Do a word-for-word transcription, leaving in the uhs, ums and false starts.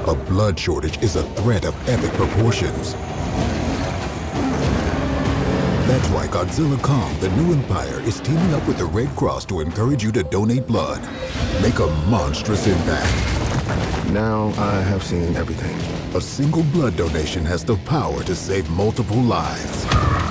a blood shortage is a threat of epic proportions. That's why Godzilla Kong, the new empire, is teaming up with the Red Cross to encourage you to donate blood. Make a monstrous impact. Now I have seen everything. A single blood donation has the power to save multiple lives.